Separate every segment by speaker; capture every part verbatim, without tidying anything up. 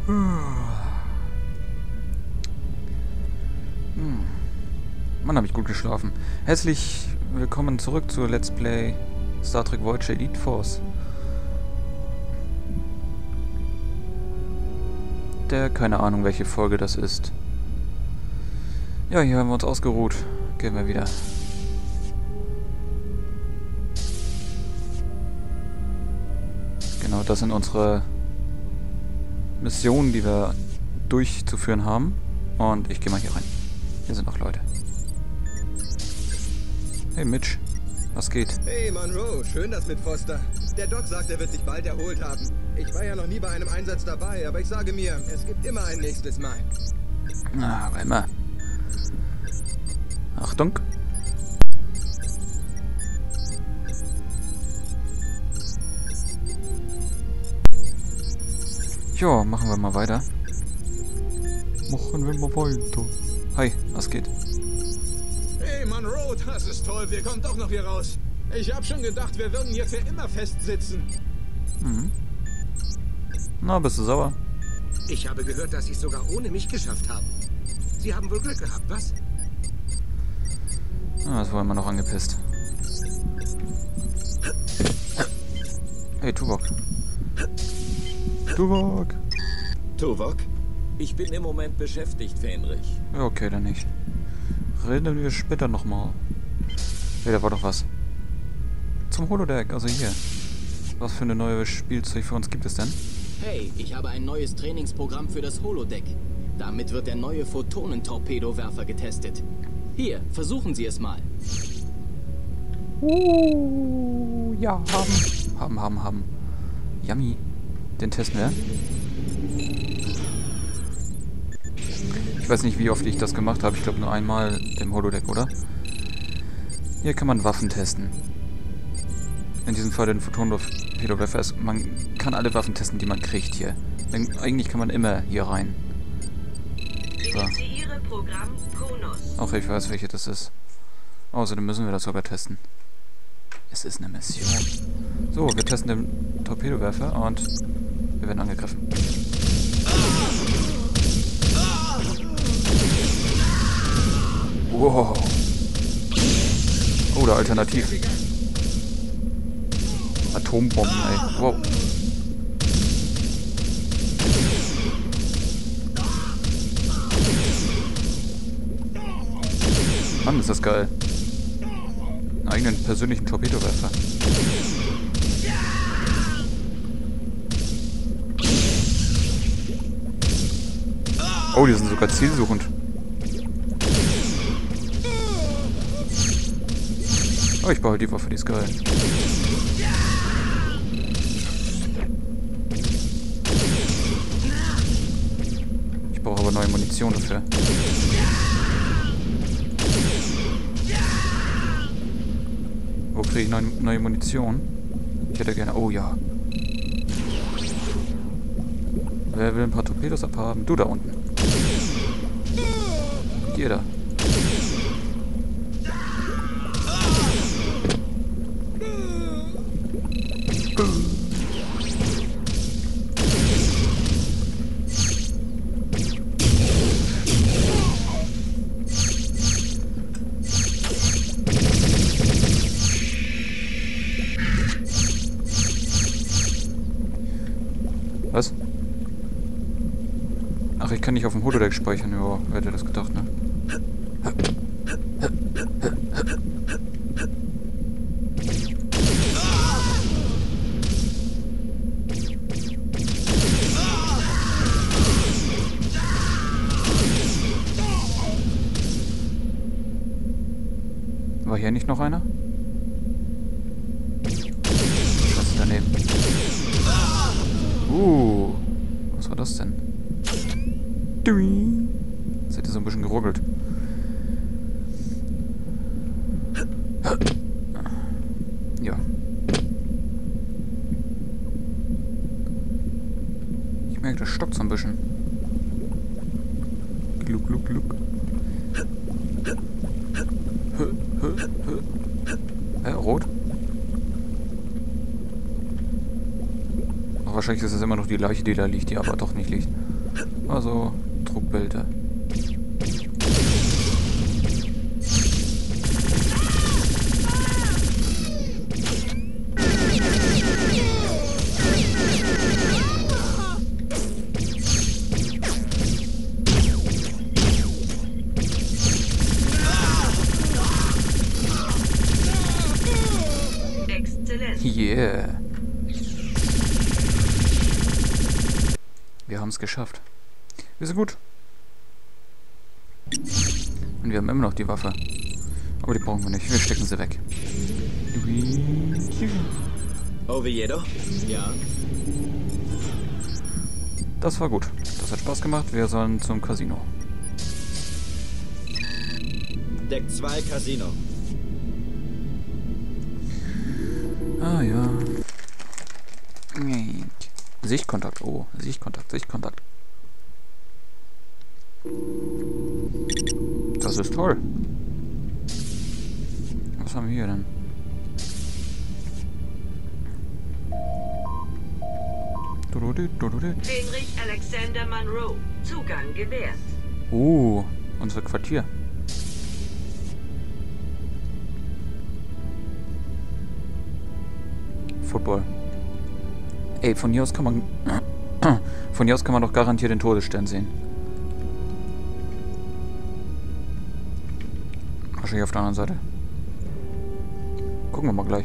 Speaker 1: Hm. Mann, habe ich gut geschlafen. Herzlich willkommen zurück zu Let's Play Star Trek Voyager Elite Force. Der keine Ahnung, welche Folge das ist. Ja, hier haben wir uns ausgeruht. Gehen wir wieder. Genau, das sind unsere Missionen, die wir durchzuführen haben. Und ich gehe mal hier rein. Hier sind noch Leute. Hey Mitch, was geht?
Speaker 2: Hey Monroe, schön das mit Foster. Der Doc sagt, er wird sich bald erholt haben. Ich war ja noch nie bei einem Einsatz dabei, aber ich sage mir, es gibt immer ein nächstes Mal.
Speaker 1: Na, aber immer. Achtung. Jo, machen wir mal weiter. Machen wir mal weiter. Hi, was geht?
Speaker 3: Hey Monroe, das ist toll, wir kommen doch noch hier raus. Ich hab schon gedacht, wir würden hier für immer festsitzen.
Speaker 1: Mhm. Na, bist du sauer?
Speaker 2: Ich habe gehört, dass Sie es sogar ohne mich geschafft haben. Sie haben wohl Glück gehabt, was?
Speaker 1: Ah, das war immer noch angepisst. Hey, Tuvok. Tuvok.
Speaker 4: Tuvok? Ich bin im Moment beschäftigt, Fähnrich.
Speaker 1: Ja, okay, dann nicht. Reden wir später nochmal. Hey, da war doch was. Zum Holodeck, also hier. Was für eine neue Spielzeug für uns gibt es denn?
Speaker 5: Hey, ich habe ein neues Trainingsprogramm für das Holodeck. Damit wird der neue Photonentorpedowerfer getestet. Hier, versuchen Sie es mal.
Speaker 1: Uh, ja, haben. Haben, haben, haben. Yummy. Den testen wir. Ich weiß nicht, wie oft ich das gemacht habe. Ich glaube nur einmal im Holodeck, oder? Hier kann man Waffen testen. In diesem Fall den Photonentorpedowerfer. Man kann alle Waffen testen, die man kriegt hier. Denn eigentlich kann man immer hier rein. So. Auch ich weiß, welche das ist. Außerdem müssen wir das sogar testen. Es ist eine Mission. So, wir testen den Torpedowerfer und wir werden angegriffen. Wow. Oder alternativ. Atombomben, ey. Wow. Mann, ist das geil. Einen eigenen persönlichen Torpedowerfer. Oh, die sind sogar zielsuchend. Oh, ich behalte die Waffe, die ist geil. Ich brauche aber neue Munition dafür. Wo kriege ich neue, neue Munition? Ich hätte gerne... Oh ja. Wer will ein paar Torpedos abhaben? Du da unten. Ihr da. Was? Ach, ich kann nicht auf dem Holodeck speichern. Ja, wer hätte das gedacht, ne? War hier nicht noch einer? Was ist daneben? Uh, was war das denn? Das hätte so ein bisschen geruckelt. Ja. Ich merke, das stockt so ein bisschen. Gluck, gluck, gluck. Äh, rot? Ach, wahrscheinlich ist es immer noch die Leiche, die da liegt, die aber doch nicht liegt. Also, Druckbilder.
Speaker 6: Yeah.
Speaker 1: Wir haben es geschafft. Wir sind gut. Und wir haben immer noch die Waffe. Aber die brauchen wir nicht. Wir stecken sie weg.
Speaker 4: Oviedo?
Speaker 5: Ja.
Speaker 1: Das war gut. Das hat Spaß gemacht. Wir sollen zum Casino.
Speaker 4: Deck zwei Casino.
Speaker 1: Ah ja. Sichtkontakt. Oh, Sichtkontakt, Sichtkontakt. Das ist toll. Was haben wir hier denn?
Speaker 6: Heinrich Alexander Monroe. Zugang gewährt.
Speaker 1: Oh, unser Quartier. Football. Ey, von hier aus kann man... von hier aus kann man doch garantiert den Todesstern sehen. Wahrscheinlich auf der anderen Seite. Gucken wir mal gleich.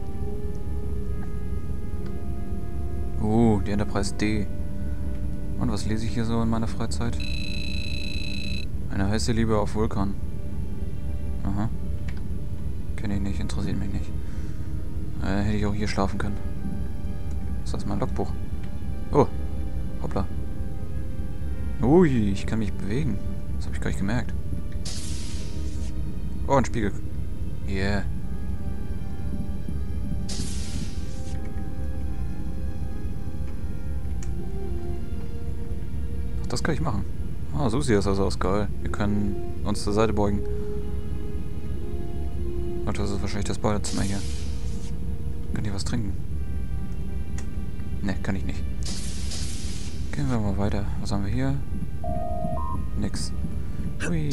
Speaker 1: Uh, die Enterprise D. Und was lese ich hier so in meiner Freizeit? Eine heiße Liebe auf Vulkan. Aha. Kenne ich nicht, interessiert mich nicht. Äh, hätte ich auch hier schlafen können. Ist das mein Logbuch? Oh, hoppla. Ui, ich kann mich bewegen. Das habe ich gar nicht gemerkt. Oh, ein Spiegel. Yeah. Ach, das kann ich machen. Ah, so sieht das also aus. Geil. Wir können uns zur Seite beugen. Und das ist wahrscheinlich das Badezimmer hier. Kann ich was trinken? Ne, kann ich nicht. Gehen wir mal weiter. Was haben wir hier? Nix. Hui.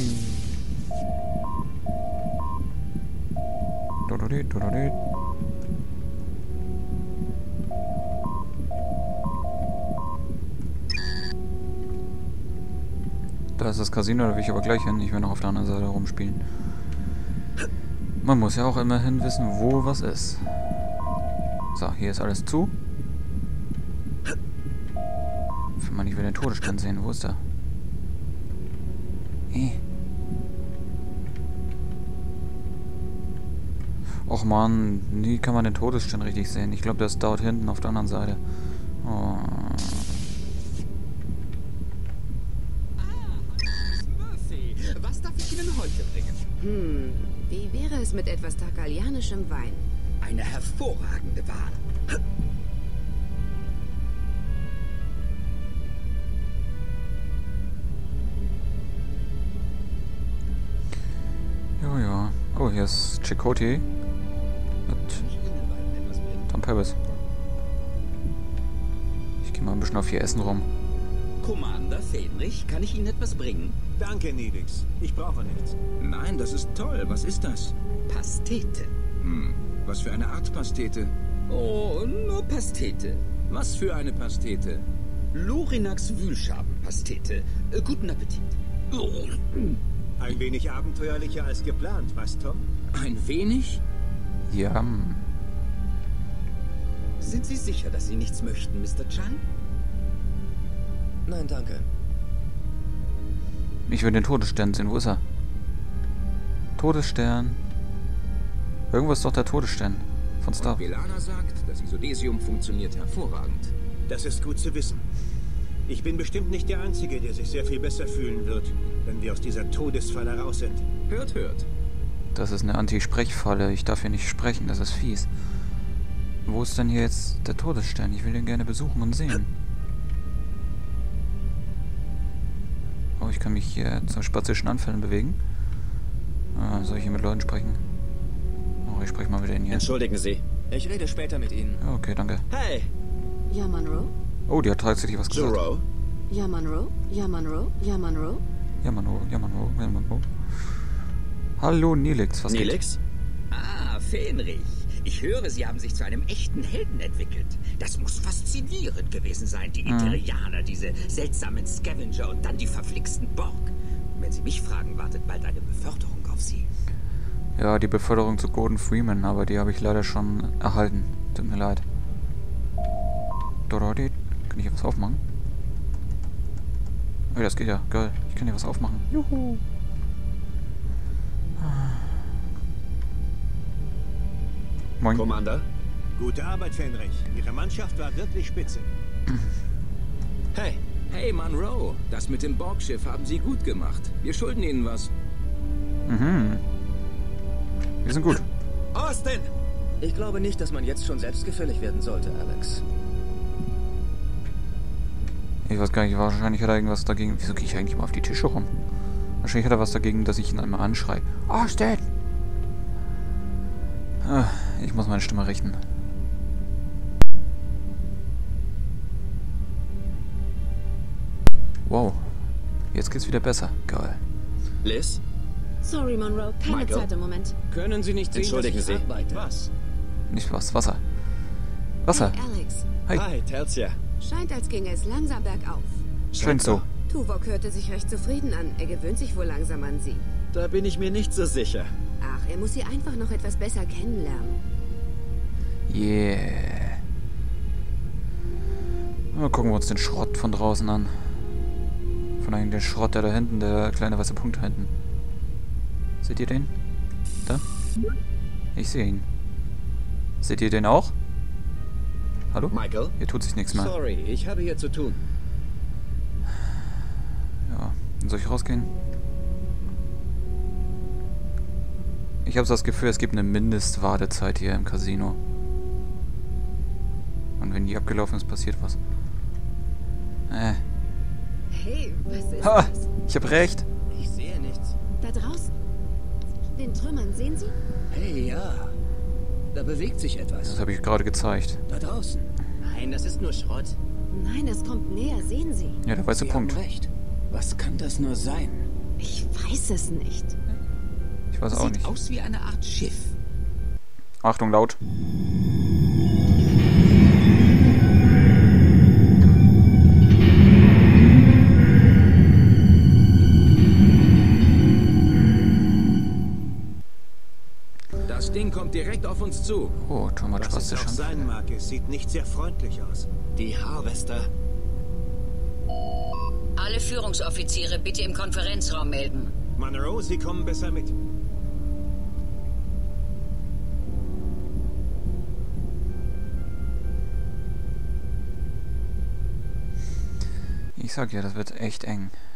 Speaker 1: Dododit, dododit. Da ist das Casino, da will ich aber gleich hin. Ich will noch auf der anderen Seite rumspielen. Man muss ja auch immerhin wissen, wo was ist. So, hier ist alles zu. Wenn man nicht will den Todesstern sehen. Wo ist der? Eh. Och man, nie kann man den Todesstern richtig sehen. Ich glaube, der ist dort hinten auf der anderen Seite. Oh.
Speaker 7: Was darf ich Ihnen heute bringen?
Speaker 8: Hm, wie wäre es mit etwas tarkalianischem Wein?
Speaker 7: Eine hervorragende Wahl.
Speaker 1: Ja, ja. Oh, hier ist Chakotay. Mit Tom Paris. Ich gehe mal ein bisschen auf ihr Essen rum.
Speaker 7: Commander Fähnrich, kann ich Ihnen etwas bringen?
Speaker 3: Danke, Nidix. Ich brauche nichts.
Speaker 9: Nein, das ist toll. Was ist das?
Speaker 7: Pastete.
Speaker 9: Hm, was für eine Art Pastete?
Speaker 7: Oh, nur Pastete.
Speaker 9: Was für eine Pastete?
Speaker 7: Lorinax Wühlschabenpastete. Äh, guten Appetit. Oh.
Speaker 3: Ein wenig abenteuerlicher als geplant, was, Tom?
Speaker 9: Ein wenig?
Speaker 1: Ja. hm.
Speaker 7: Sind Sie sicher, dass Sie nichts möchten, Mister Chan?
Speaker 2: Nein, danke.
Speaker 1: Ich will den Todesstern sehen. Wo ist er? Todesstern. Irgendwo ist doch der Todesstern. Von Star.
Speaker 9: Belana sagt, das Isodesium funktioniert hervorragend.
Speaker 3: Das ist gut zu wissen. Ich bin bestimmt nicht der Einzige, der sich sehr viel besser fühlen wird, wenn wir aus dieser Todesfalle raus sind.
Speaker 9: Hört, hört.
Speaker 1: Das ist eine Anti-Sprechfalle. Ich darf hier nicht sprechen. Das ist fies. Wo ist denn hier jetzt der Todesstern? Ich will den gerne besuchen und sehen. Oh, ich kann mich hier zum spazischen Anfällen bewegen. Ah, soll ich hier mit Leuten sprechen? Oh, ich spreche mal mit denen hier.
Speaker 4: Entschuldigen Sie. Ich rede später mit Ihnen.
Speaker 1: Ja, okay, danke.
Speaker 4: Hey,
Speaker 8: Ja, Monroe?
Speaker 1: Oh, die hat tatsächlich was gesagt.
Speaker 4: Zoro.
Speaker 8: Ja, Monroe? Ja, Monroe? Ja, Monroe?
Speaker 1: Ja, Monroe, ja, Monroe, ja, Monroe. Hallo, Neelix, was
Speaker 7: Neelix? Ah, Fähnrich. Ich höre, Sie haben sich zu einem echten Helden entwickelt. Das muss faszinierend gewesen sein, die Interianer, diese seltsamen Scavenger und dann die verflixten Borg. Wenn Sie mich fragen, wartet bald eine Beförderung auf Sie.
Speaker 1: Ja, die Beförderung zu Gordon Freeman, aber die habe ich leider schon erhalten. Tut mir leid. Kann ich hier was aufmachen? Oh, das geht ja. Geil. Ich kann hier was aufmachen. Juhu. Moin.
Speaker 3: Commander? Gute Arbeit, Fähnrich. Ihre Mannschaft war wirklich spitze.
Speaker 9: Hey, hey Monroe, das mit dem Borgschiff haben Sie gut gemacht. Wir schulden Ihnen was.
Speaker 1: Mhm. Wir sind gut.
Speaker 4: Austin! Ich glaube nicht, dass man jetzt schon selbstgefällig werden sollte, Alex.
Speaker 1: Ich weiß gar nicht, wahrscheinlich hat er irgendwas dagegen. Wieso gehe ich eigentlich mal auf die Tische rum? Wahrscheinlich hat er was dagegen, dass ich ihn einmal anschreie. Austin! Ah, ich muss meine Stimme richten. Wow. Jetzt geht's wieder besser. Geil.
Speaker 4: Liz?
Speaker 8: Sorry, Monroe. Keine
Speaker 4: Michael?
Speaker 8: Zeit im Moment.
Speaker 4: Können Sie nicht sehen,
Speaker 7: Entschuldigen
Speaker 4: dass ich
Speaker 7: Sie.
Speaker 4: arbeite? Was?
Speaker 1: Nicht was. Wasser. Wasser.
Speaker 8: Hey, Alex.
Speaker 1: Hi.
Speaker 4: Hi, Tertia.
Speaker 8: Scheint, als ginge es langsam bergauf.
Speaker 1: Scheint so.
Speaker 8: Tuvok hörte sich recht zufrieden an. Er gewöhnt sich wohl langsam an sie.
Speaker 4: Da bin ich mir nicht so sicher.
Speaker 8: Ach, er muss sie einfach noch etwas besser kennenlernen.
Speaker 1: Yeah. Mal gucken wir uns den Schrott von draußen an. Von allem den Schrott, der da hinten, der kleine weiße Punkt da hinten. Seht ihr den? Da? Ich sehe ihn. Seht ihr den auch? Hallo?
Speaker 4: Michael?
Speaker 1: Hier tut sich nichts mehr.
Speaker 4: Sorry, ich habe hier zu tun.
Speaker 1: Ja, soll ich rausgehen? Ich habe so das Gefühl, es gibt eine Mindestwartezeit hier im Casino. Und wenn die abgelaufen ist, passiert was. Äh.
Speaker 8: Hey, was ist
Speaker 1: Ha!
Speaker 8: das?
Speaker 1: Ich hab recht.
Speaker 4: Ich sehe nichts.
Speaker 8: Da draußen. Den Trümmern, sehen Sie?
Speaker 4: Hey, ja. Da bewegt sich etwas.
Speaker 1: Das habe ich gerade gezeigt.
Speaker 4: Da draußen.
Speaker 5: Nein, das ist nur Schrott.
Speaker 8: Nein, es kommt näher, sehen Sie?
Speaker 1: Ja, der weiße
Speaker 4: Sie
Speaker 1: Punkt.
Speaker 4: haben recht.
Speaker 9: Was kann das nur sein?
Speaker 8: Ich weiß es nicht.
Speaker 1: Ich weiß auch
Speaker 7: Sieht
Speaker 1: nicht.
Speaker 7: aus wie eine Art Schiff.
Speaker 1: Achtung, laut.
Speaker 9: Das Ding kommt direkt auf uns zu.
Speaker 1: Oh, too much
Speaker 3: Was es auch
Speaker 1: Rusty
Speaker 3: sein mag, es sieht nicht sehr freundlich aus.
Speaker 4: Die Harvester.
Speaker 10: Alle Führungsoffiziere bitte im Konferenzraum melden.
Speaker 3: Monroe, Sie kommen besser mit.
Speaker 1: Ich sag ja, das wird echt eng.